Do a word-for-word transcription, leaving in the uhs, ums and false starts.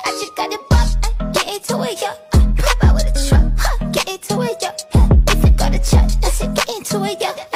I just got it pop, get into it, yeah. Pop out with a truck, huh, get into it, yeah. If you got a check, let's get into it, yeah.